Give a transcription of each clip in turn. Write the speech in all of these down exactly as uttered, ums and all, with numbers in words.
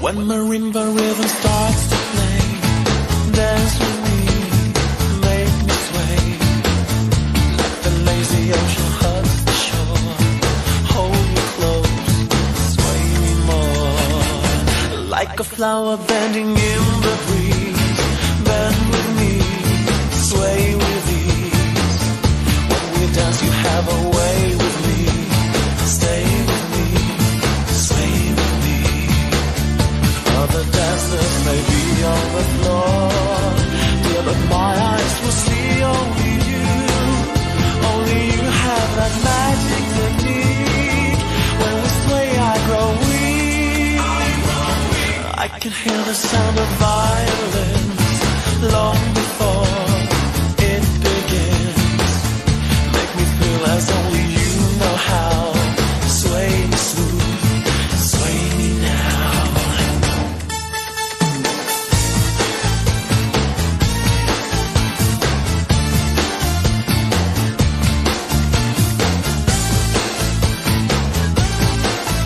When marimba rhythm starts to play, dance with me, make me sway. Like the lazy ocean hugs the shore, hold me close, sway me more. Like a flower bending in the breeze, bend with me, sway with ease. When we dance you have a way with me, stay with me, sway with me. Other dancers may be on the floor, dear, but my eyes will see only you. Only you have that magic technique. When we sway I grow weak. I can hear the sound of violins long before it begins. Make me feel as only you know how. Sway me smooth, sway me now.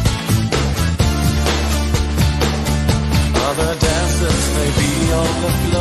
Other dancers may be on the floor,